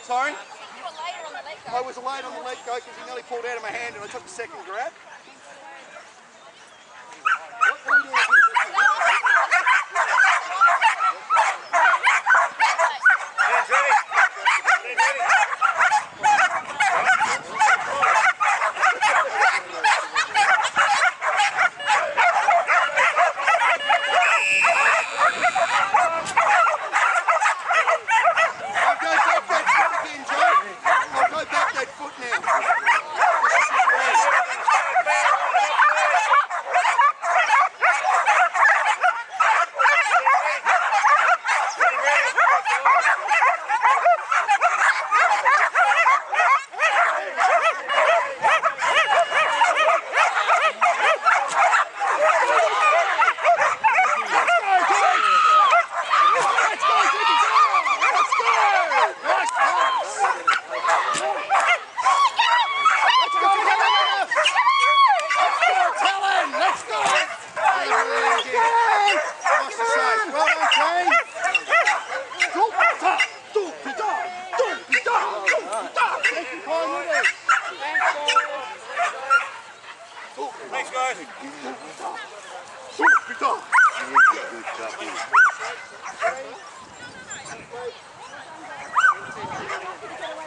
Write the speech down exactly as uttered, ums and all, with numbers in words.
Sorry? You were later on the let go. I was late on the let go because he nearly pulled out of my hand and I took the second grab. What are you doing here? Hands ready. Hands ready. Thanks, guys. Good job.